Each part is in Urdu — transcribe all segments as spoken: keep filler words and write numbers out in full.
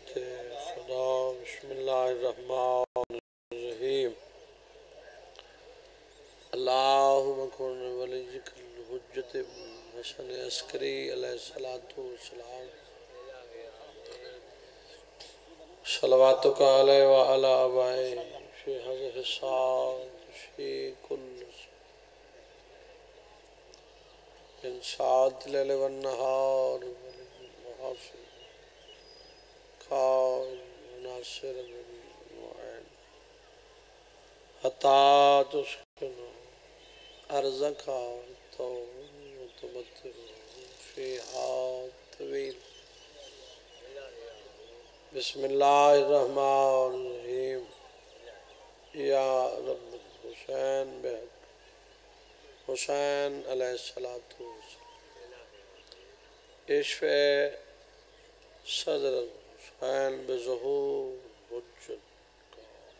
خدا بسم اللہ الرحمن الرحیم اللہم کن ولی ذکر الحجت حسن عسکری علیہ السلام صلواتک علیہ وعلا آبائی فی حضر سات فی کل من ساعت لیل والنہار محافظ قائل ناصر المعین حتی تسکنو ارزکا تو تمتر فیہا طویل بسم اللہ الرحمن الرحیم یا رب حسین بہت حسین علیہ السلام اشفع صدر حسین بظہور حجت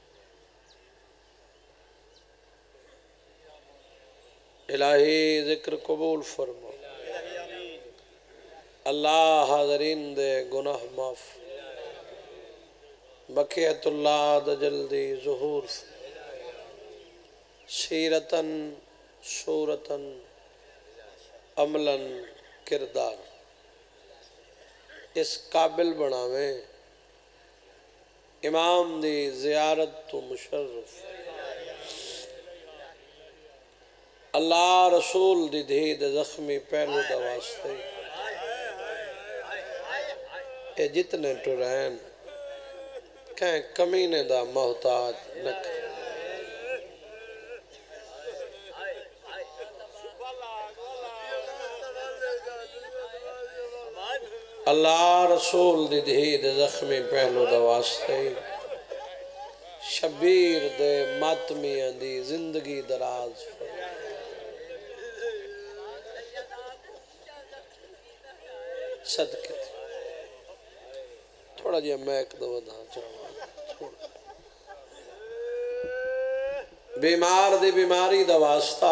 الہی ذکر قبول فرما اللہ حاضرین دے گناہ معاف بقیت اللہ دا جلدی ظہور سیرتن صورتن عملاً کردار اس قابل بناویں امام دی زیارت تو مشرف اللہ رسول دی دھی دے زخمی پہلو دا واسطے اے جتنے ٹرین کہیں کمینے دا محتاج نکھ اللہ رسول دی دھی دے زخمی پہلو دا واسطے شبیر دے ماتمیاں دی زندگی دراز صدقے تھوڑا جی میں ایک دو دھاں چاہوں بیمار دی بیماری دا واسطہ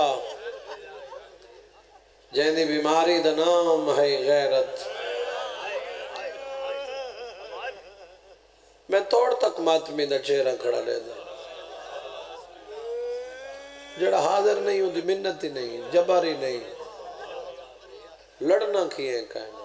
جہاں دی بیماری دا نام ہے غیرت میں توڑ تک ماتمی دا چہرہ کھڑا لے دا جڑا حاضر نہیں ہوں دی منتی نہیں جباری نہیں لڑنا کیے کہنا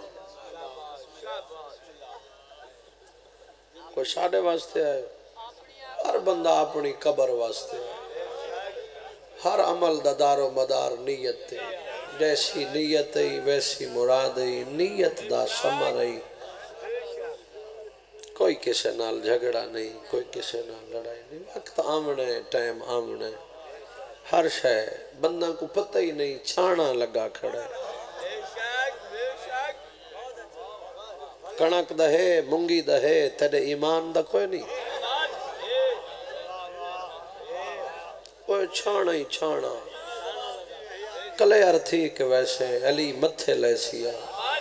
کوئی شاڑے واسطے آئے ہر بندہ اپنی قبر واسطے آئے ہر عمل دا دار و مدار نیت تے جیسی نیت ہے ویسی مراد ہے نیت دا سمر ہے کوئی کسے نال جھگڑا نہیں کوئی کسے نال لڑائی نہیں وقت آمنے ٹائم آمنے ہر شے بندہ کو پتہ ہی نہیں چھانا لگا کھڑا ہے کنک دہے منگی دہے تیرے ایمان دا کوئی نہیں کوئی چھانا ہی چھانا کلے ارتھی کے ویسے علی متھے لے سیا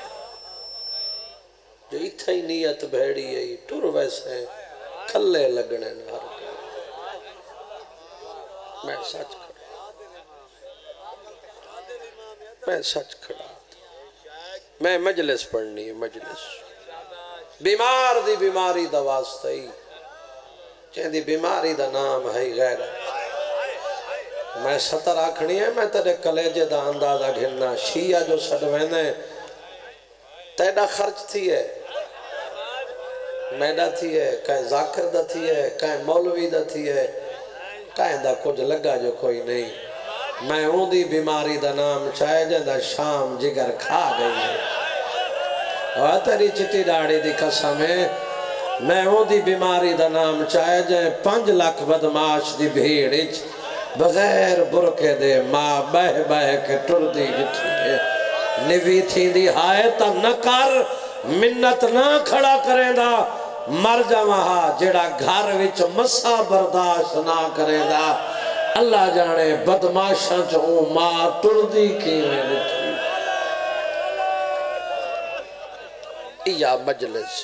جو اتھا ہی نیت بھیڑی ہے ٹور ویسے کھلے لگنے ہر میں سچ کھڑا میں سچ کھڑا میں مجلس پڑھنی ہے مجلس بیمار دی بیماری دا واسطہ ہی چین دی بیماری دا نام ہے غیرت میں ستر آکھنی ہے میں تیرے کلیجے دا اندازہ گھرنا شیعہ جو سڑوینے تیڑا خرچ تھی ہے میڈا تھی ہے کہیں ذاکر دا تھی ہے کہیں مولوی دا تھی ہے کہیں دا کچھ لگا جو کوئی نہیں میں ہوں دی بیماری دا نام چاہے جاندہ شام جگر کھا گئی ہے اور تیری چٹی ڈاڑی دی قسم ہے میں ہوں دی بیماری دا نام چاہے جائے پانچ لاکھ بدماش دی بھیڑ بغیر برکے دے ماں بہ بہ کے ٹر دی جٹھی ہے نوی تھی دی ہائے تا نہ کر منت نہ کھڑا کریں دا مر جا وہاں جڑا گھر وچ مسا برداشت نہ کریں دا اللہ جانے بدماشاں چوں ماں ٹردی کی میں لٹھی یا مجلس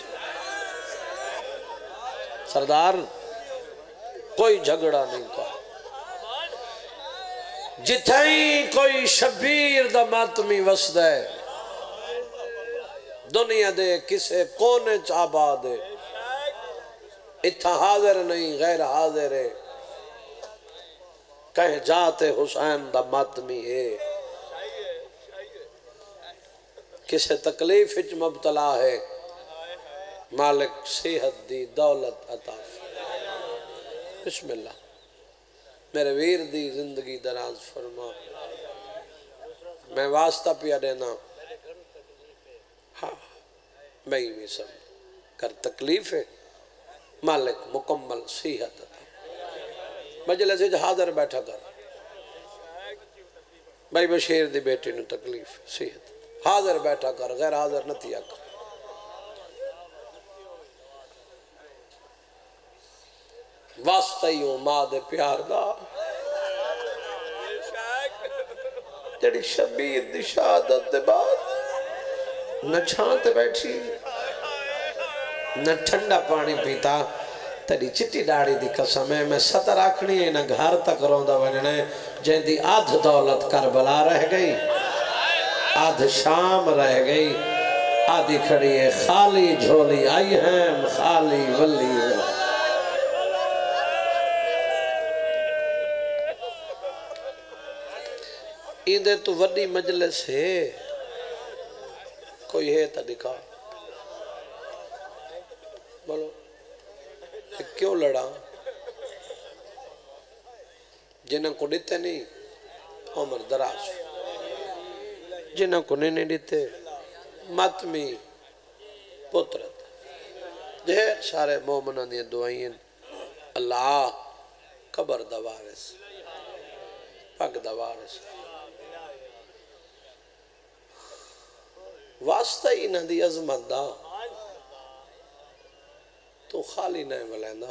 سردار کوئی جھگڑا نہیں تھا جتھائیں کوئی شبیر دا ماتمی وسد ہے دنیا دے کسے کونے چابا دے اتھا حاضر نہیں غیر حاضر ہے کہیں جاتے حسین دا ماتمی ہے کسے تکلیف اچ مبتلا ہے مالک صحت دی دولت عطا بسم اللہ میرے ویر دی زندگی دراز فرما میں واسطہ پیا دینا ہاں میں بھی سب کر تکلیف ہے مالک مکمل صحت عطا مجلس وچ حاضر بیٹھا کر بھائی بشیر دی بیٹی نو تکلیف صحت حاضر بیٹھا کر غیر حاضر نہ تھیا کر واسطہ ہی ہوں ماں دے پیار دا جڑی شبیر دی شہادت دے بعد نہ چھانتے بیٹھی نہ ٹھنڈا پانی پیتا تیری چٹی ڈاڑی دی قسم ہے میں ستر آکھنی ہے نہ گھر تک روندہ وجنے جن دی آدھ دولت کربلا رہ گئی آدھ شام رہ گئی آدھی کھڑی ہے خالی جھولی آئی ہیں خالی ولی ولی ایندے تو وڈی مجلس ہے کوئی ہے تا دکھا بولو کیوں لڑا جنہاں کو دیتے نہیں عمر دراز جنہاں کو نہیں دیتے ماتمی پترت جہر سارے مومنان یہ دعائیں اللہ قبر دوارس پاک دوارس واسطہ ہی نہ دی عظمت دا تو خالی نہیں ملیندہ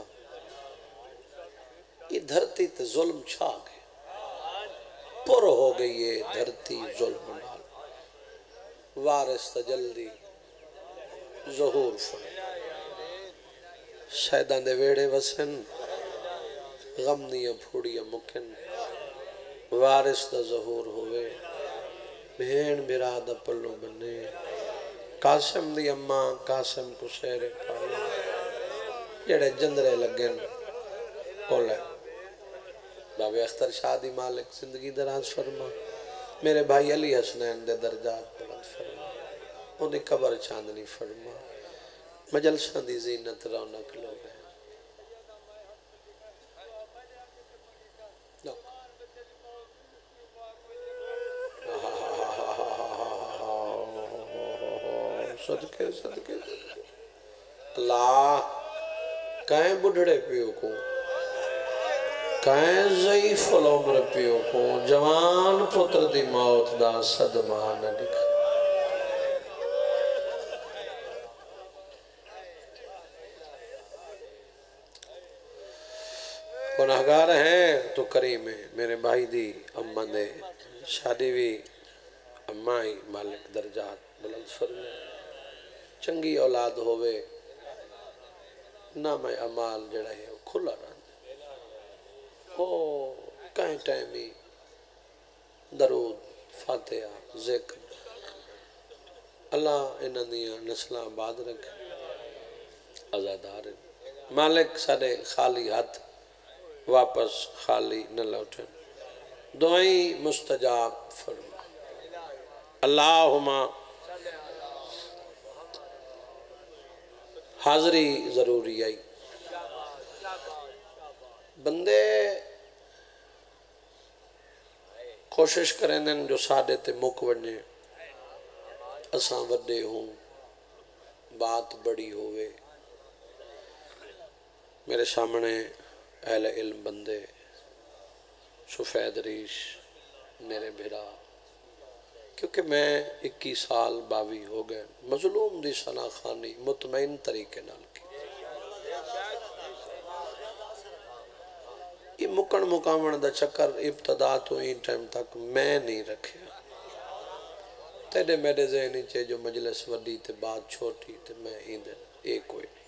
یہ دھرتی تے ظلم چھا گئے پر ہو گئی یہ دھرتی ظلم نال وارث تا جلدی ظہور فر شہدان دے ویڑے وسن غمنیاں پھوڑیاں مکن وارث تا ظہور ہوئے بہن برادہ پلو بنے قاسم دی اماں قاسم کو شہر پالا جڑے جندرے لگن بولے بابے اختر شادی مالک زندگی دراز فرما میرے بھائی علی حسنین دے درجات بلند فرما انہیں قبر چاندنی فرما مجلسان دی زینت رونق لوگ ہیں صدقے صدقے اللہ کہیں بڑھڑے پیو کو کہیں ضعیف العمر پیو کو جوان پتر دی موت دا صدمہ نہ لکھ گناہگار ہیں تو کریم ہے میرے بھائی دی اماں دے شادی بھی امائی مالک درجات بلند فرمائے چنگی اولاد ہوئے نام عمال جڑا ہے وہ کھلا رہا او کہیں ٹائمی درود فاتحہ ذکر اللہ انہاں دیاں نسلاں بعد رکھے آزادار مالک سارے خالی ہاتھ واپس خالی نہ لوٹیں دعائیں مستجاب فرما اللہم حاضری ضروری آئی بندے کوشش کریں دن جو ساڑھے تے مک وڑنے اساں وڈے ہوں بات بڑی ہوئے میرے سامنے اہل علم بندے سفید ریش میرے بھرا کیونکہ میں اکیس سال باوی ہو گئے مظلوم دی سنا خانی مطمئن طریقے نال کی یہ مکن مقامن دا چکر ابتدا تو این ٹائم تک میں نہیں رکھے تیرے میرے ذہنی چے جو مجلس وڈی تے بات چھوٹی تے میں ہی دن ایک کوئی نہیں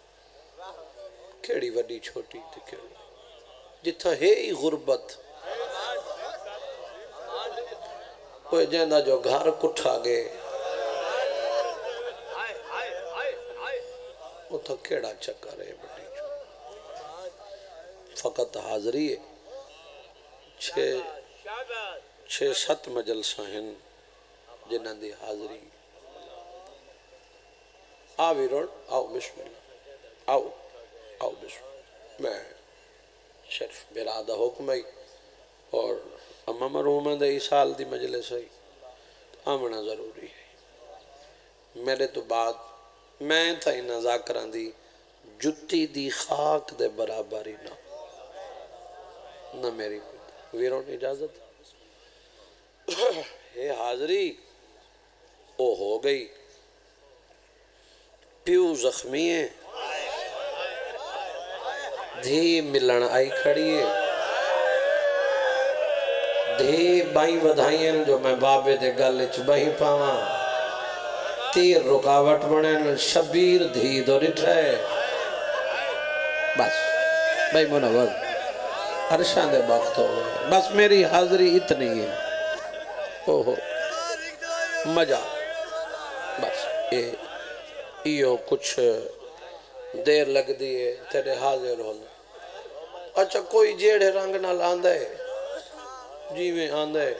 کیڑی وڈی چھوٹی تے کیڑی جتھا ہے ہی غربت کوئی جیندہ جو گھر کٹھا گئے وہ تھا کیڑا چکر ہے بڑی چھوٹی فقط حاضری ہے چھ چھ ست مجلسہ ہیں جنہاں دی حاضری آو ویرون آو بسم اللہ آو آو بسم اللہ میں شرف برادہ حکم ہے اور اما مرحومہ دے اس سال دی مجلس ہے آمنا ضروری ہے میرے تو بعد میں تھا انہا ذاکران دی جتی دی خاک دے برابری نہ نہ میری ویرون اجازت یہ حاضری او ہو گئی پیو زخمی ہے دھی ملن آئی کھڑی ہے دھی بائی ودھائیں جو میں بابے دے گلچ بائی پاواں تیر رکاوٹ بنیں شبیر دھی دو رٹھائے بس بھائی منور عرشان دے باقت ہو گئے بس میری حاضری اتنی ہے اوہو مجا بس یہ یہ کچھ دیر لگ دیئے تیرے حاضر ہونا اچھا کوئی جیڑے رنگ نہ لاندے جی میں آندے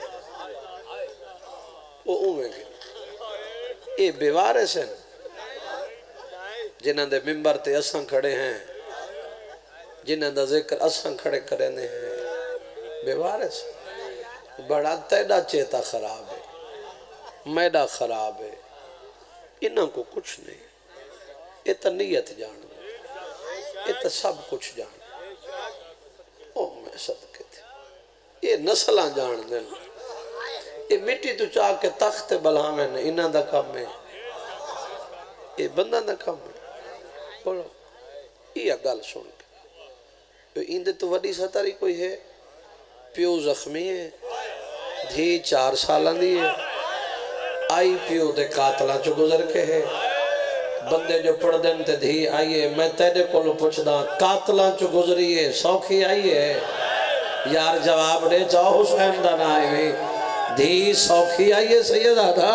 وہ اومیں گے یہ بیوارے سے جنہاں دے ممبر تے اساں کھڑے ہیں جنہاں دا ذکر اساں کھڑے کرنے ہیں بیوارے سے بڑا تیڑا چیتا خراب ہے میڈا خراب ہے انہاں کو کچھ نہیں یہ تا نیت جان دے یہ تا سب کچھ جان دے او میں صدقے تھے یہ نسلان جان دے یہ مٹی تو چاہ کے تخت بلامیں انہاں دا کم ہے یہ بندہ دا کم ہے بولو یہ گل سن کے اندے تو وڈی ستاری کوئی ہے پیو زخمی ہے دھی چار سالان دی ہے آئی پیو دے قاتلہ چو گزر کے ہے بندے جو پڑھ دیں تے دھی آئیے میں تیرے کو لو پوچھ دا قاتلہ چو گزریے سوکھی آئیے یار جواب دے چاہو حسین دا نہ آئیے دھی سوکھی آئیے سیدہ دا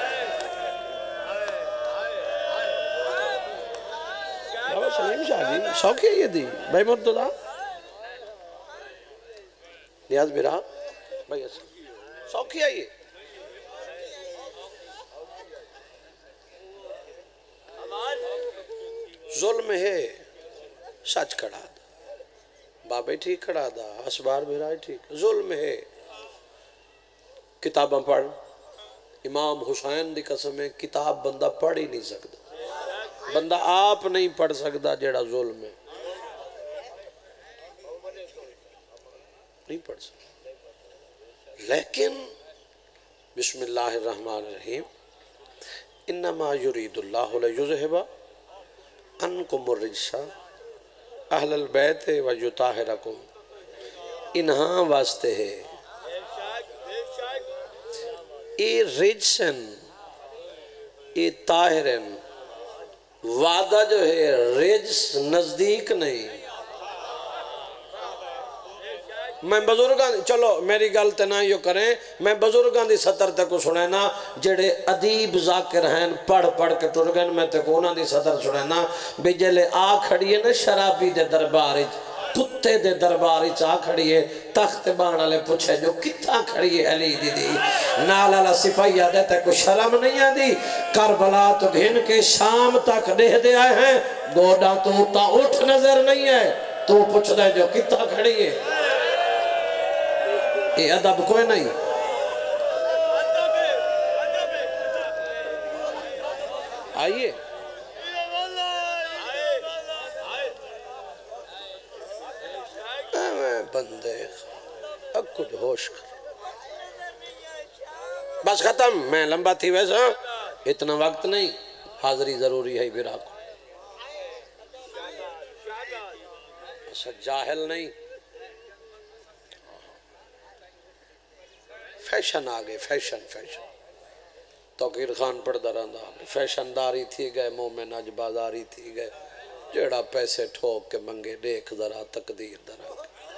بابا سلیم شاہ جی سوکھی آئیے دی بھائی مرتضی نیاز برا بھائی سوکھی آئیے ظلم ہے سچ کھڑا دا بابے ٹھیک کھڑا دا اسبار بھرائی ٹھیک ظلم ہے کتاباں پڑھ امام حسین دی قسم ہے کتاب بندہ پڑھ ہی نہیں سکتا بندہ آپ نہیں پڑھ سکتا جیڑا ظلم ہے نہیں پڑھ سکتا لیکن بسم اللہ الرحمن الرحیم انما یرید اللہ لیذہب عنکم الرجس اہل البیت و یطہرکم انہاں واسطے ہے اے رجسن اے طاہرن وعدہ جو ہے رجس نزدیک نہیں میں بزرگاں چلو میری گلت نہ یوں کریں میں بزرگاں دی سطر تے کو سنینا جڑے ادیب ذاکر ہیں پڑھ پڑھ کے ٹر گئے میں تے کو انہاں دی سطر سنینا بے جلے آ کھڑی ہے نا شرابی دے دربار کتے دے دربار آ کھڑی ہے تخت بانا لے پوچھے جو کتھا کھڑی ہے علی دی دی نالالا سپاہیہ دے تے کو شرم نہیں آدھی کربلا تو گھن کے شام تک دے دے آئے ہیں گوڑا تو تا اٹھ نظر نہیں ہے تو پوچھ دے جو کتھا کھڑی ہے یہ ادب کوئی نہیں آئیے بندے اب کچھ ہوش کر بس ختم میں لمبا تھی ویسا اتنا وقت نہیں حاضری ضروری ہے برا کو ایسا جاہل نہیں فیشن آگے فیشن فیشن توقیر خان پڑھ درندہ فیشن داری تھی گئے مومن اج بازاری تھی گئے جیڑا پیسے ٹھوک کے منگے دیکھ ذرا تقدیر درہ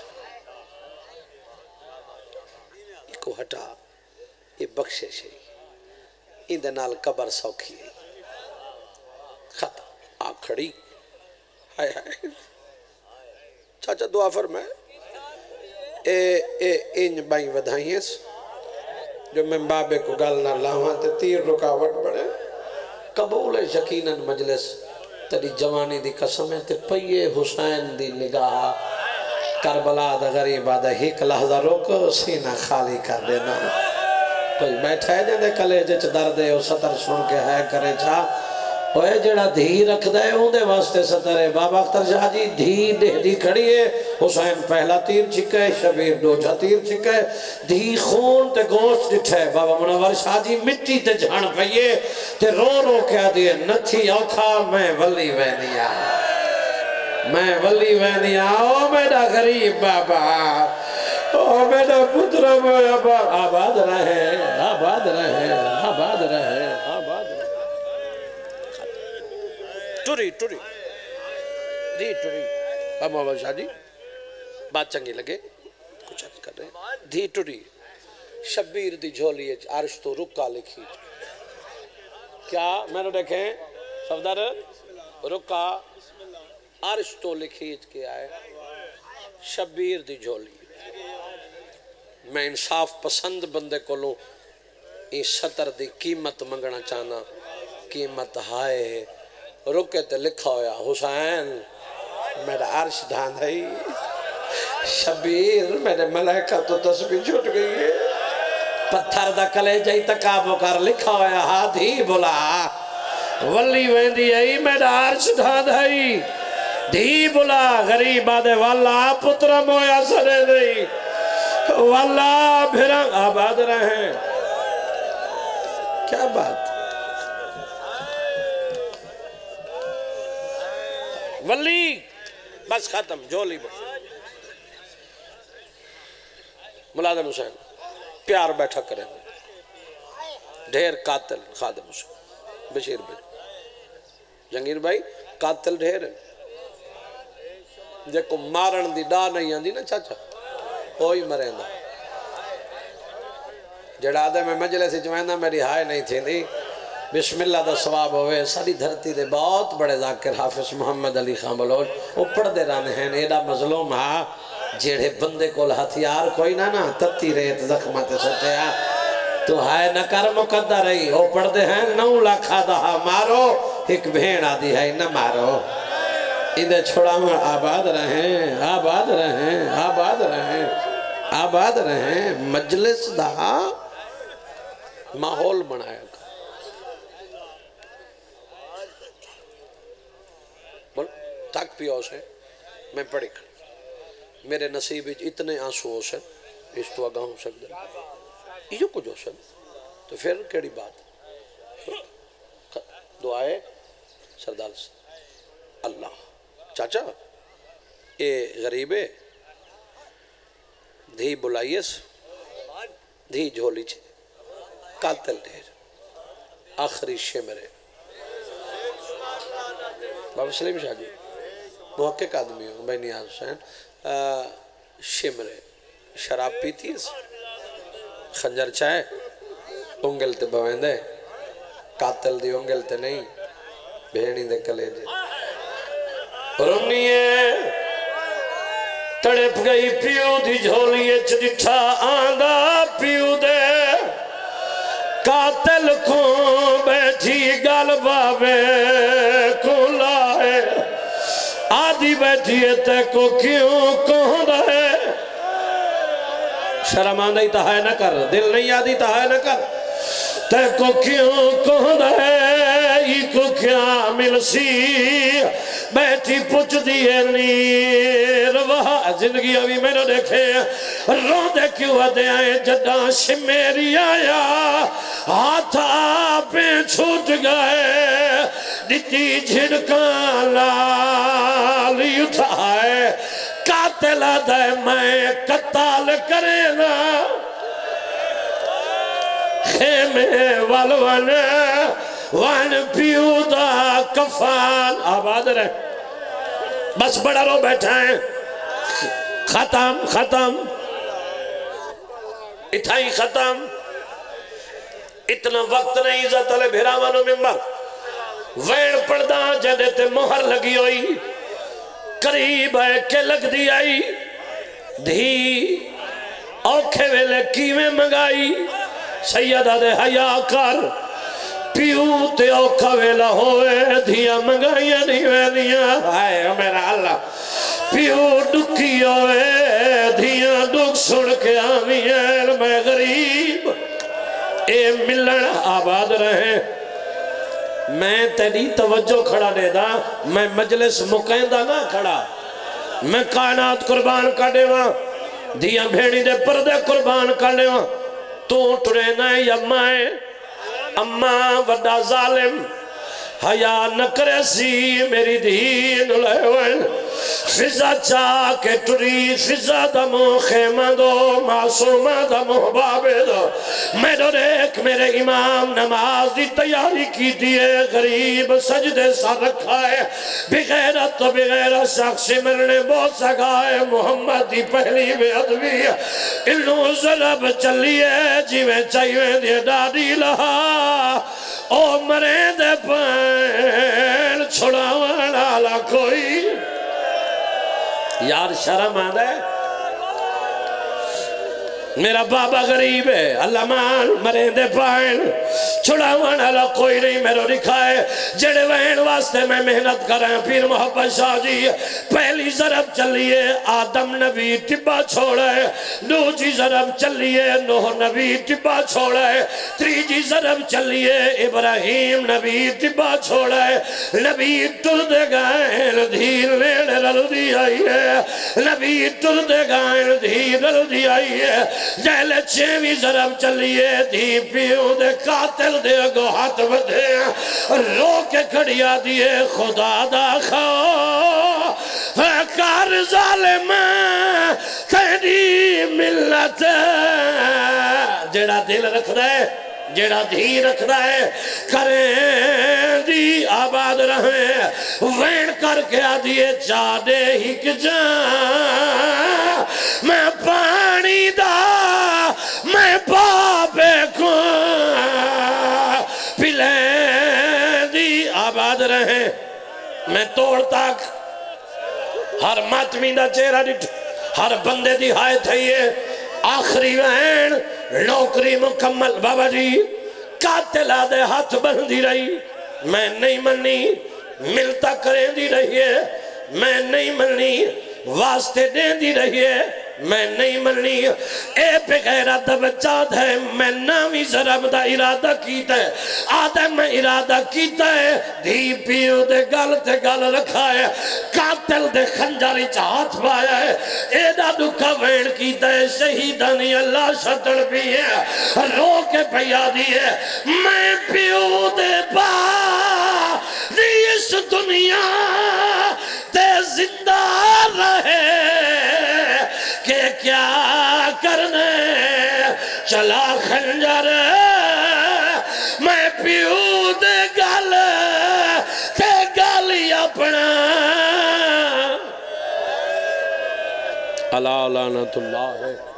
یہ کو ہٹا یہ بخشش ہے ان دے نال قبر سوکھی ہے ختم آ کھڑی ہائے ہائے چاچا دعا فرمائے اے اے انج بائی ودھائیں جو میں بابے کو گل نہ لاؤں تے تیر رکاوٹ بڑے قبول یقیناً مجلس تیری جوانی دی قسم ہے تے پئیے حسین دی نگاہ کربلا دا غریبہ دا ہیک لحظہ روک سینہ خالی کر دینا کوئی بیٹھا ہے جے دے کلے جچ درد ہے وہ سطر سن کے ہے کرے چھا اوے جڑا دھی رکھ دے ہوں دے واسطے سطر ہے بابا اختر شاہ جی دھی دے دی کھڑی ہے حسین پہلا تیر چھکے شبیر دوجہ تیر چھکے دھی خون تے گوشت ڈٹھے بابا منور شاہ جی مٹی تے جھان پئیے تے رو رو کیا دیئے نتھی اوکھا میں ولی وینیا میں ولی وینیا او میرا غریب بابا او میرا پتر بابا آباد رہے آباد رہے آباد رہے آباد رہے ٹوری ٹوری دی ٹوری بابا بابا شاہ جی بات چنگی لگے کچھ عرض کر رہے ہیں دھی ٹوری شبیر دی جھولی عرش تو رکا لکھی کیا میں نے دیکھیں صفدر رکا عرش تو لکھی کے آئے شبیر دی جھولی میں انصاف پسند بندے کو لوں این سطر دی قیمت منگنا چاہنا قیمت ہائے رکے تے لکھا ہویا حسین میرا عرش دھان ہے شبیر میرے ملائکہ تو تسبیح چھوٹ گئی ہے پتھر دا کلے جائی تکابو کر لکھا ہویا ہاتھی بولا ولی ویندی ہے میرا عرش دھان ہے دھی بولا غریب آدھے والا پترہ مویا سرے نہیں والا بھرا آباد رہیں کیا بات ولی بس ختم جولی بس ملازم حسین پیار بیٹھا کریں ڈھیر قاتل خادم حسین بشیر بھائی جنگیر بھائی قاتل ڈھیر ہیں جے کو مارن دی ڈا نہیں آندی نا چاچا کوئی مریں دا جڑا دے میں مجلے سے جوائندہ میری ہائے نہیں تھی دی بسم اللہ دا ثواب ہوئے ساری دھرتی دے بہت بڑے ذاکر حافظ محمد علی خان بلوچ وہ پڑھ دے رانے ہیں ایڈا مظلوم ہاں جیڑے بندے کو ہتھیار کوئی نہ نا تتی ریت زخمت سچے ہاں تو ہائے نہ کر مقدر رہی وہ پڑھ دے ہیں نو لاکھا دہا مارو ایک بھین آدھی ہے نہ مارو ادھے چھوڑا ہوں آباد رہیں آباد رہیں آباد رہیں آباد رہیں مجلس دا ماحول بنایا گا بول تاک پیو سے میں پڑھی کر میرے نصیب اتنے آنسو ہو سے اس تو آگاہ ہو سکتے یہ کچھ ہو سکتے تو پھر کیڑی بات دعائے سردار سے اللہ چاچا اے غریبے دھی بلائیس دھی جھولی چھے قاتل دھیر آخری شمرے بابا سلیم شاہ جی محقق آدمی ہوں بھائی نیاز حسین شمرے شراب پیتی ہے خنجر چاہے انگل تے بویندے قاتل دی انگل تے نہیں بھینی دے کلے دے رنیے تڑپ گئی پیو دی جھولیے چڑھا آندہ پیو دے قاتل کو بیٹھی گل بابے کو لائے آدھی بیٹھی تے کو کیوں کہوں رہے شرم آندھائی تہائے نہ کر دل نہیں آدھی تہائے نہ کر تے کو کیوں کہوں رہے ہی کو کیا مل سی بیٹھی پچھ دیئے نیر وہاں زندگی ابھی میں نے دیکھے رو دے کیوں دے آئے جدہ شمیری آیا ہاتھا پہ چھوٹ گئے دیتی جھڑکان لالی اٹھائے قاتل دے میں قتال کرے نا خیمے والوان وان پیودا کفان آباد رہے بس بڑا رو بیٹھا ہے ختم ختم اتھائی ختم اتنا وقت نہیں عزت علی بھیراوانو ممبر وین پردہ جدے تے مہر لگی ہوئی قریب ہے کہ لگ دی آئی دھی اوکھے ویلے کیویں منگائی سیدہ دے حیا کر پیو تے اوکھا ویلا ہوئے دھیاں منگائیاں نہیں ویلیاں آئے میرا اللہ پیو ڈکی ہوئے دھیاں ڈک سن کے آمین میں غریب اے ملن آباد رہے میں تیری توجہ کھڑا دے دا میں مجلس مقیندہ نہ کھڑا میں کائنات قربان کر دے وہاں دھیاں بھیڑی دے پردے قربان کر دے وہاں تو ٹرے نہ یا مائے اماں وڈا ظالم حیا نکرے سی میری دین لیون فضا چاہ کے ٹری فضا دمو خیمہ دو معصومہ دمو بابے دو میں دو دیکھ میرے امام نماز دی تیاری کی دیئے غریب سجدے سا رکھا ہے بغیرت تو بغیر شخص مرنے بہت سگائے محمد دی پہلی بے ادبی انہوں ضرب چلیے جیویں چاہیویں دے ڈاڈی لہا او مرے دے پین چھوڑا والا کوئی یار شرم آدھا ہے میرا بابا غریب ہے اللہ مان مرے دے پائن چھڑا وانا کوئی نہیں میرے دکھائے جڑے وین واسطے میں محنت کریں پھر محبت شاہ جی پہلی ضرب چلیے آدم نبی ٹبا چھوڑے نو جی ضرب چلیے نوح نبی ٹبا چھوڑے تری جی ضرب چلیے ابراہیم نبی ٹبا چھوڑے نبی ٹر دے گائن دھیر لیڑ رل دی آئی ہے نبی ٹر دے گائن دھیر رل دی آئی ہے جہلے چھویں ضرب چلیے دھی پیوں دے قاتل دے گو ہاتھ بدھے رو کے کھڑیا دیے خدا دا خواہ کار ظالم تیری ملت جڑا دل رکھ رہے جڑا دھی رکھ رہے کریں دی آباد رہیں وین کر کے آدھیے چاڑے ہی کہ جان میں پانی دا میں بابے کو پلیں دی آباد رہیں میں توڑ تک ہر ماتمی دا چہرہ ڈٹ ہر بندے دی ہائے تھئیے آخری وین نوکری مکمل بابا جی قاتل آدھے ہاتھ بندی رہی میں نہیں منی ملتا کریں دی رہی ہے میں نہیں منی واسطے دیں دی رہی ہے میں نہیں منی اے پہ غیرت بچات ہے میں نامی ضرب دا ارادہ کیتا ہے آدھے میں ارادہ کیتا ہے دھی پیو دے گل تے گل رکھا ہے قاتل دے خنجاری چاہت پایا ہے اے دا دکھا وین کیتا ہے شہیدانی اللہ شتر بھی ہے رو کے پیا دیئے میں پیو دے با دی اس دنیا تے زندہ رہے کہ کیا کرنے چلا خنجر میں پیو دے گل تے گالی اپنا اللہ لعنت اللہ ہے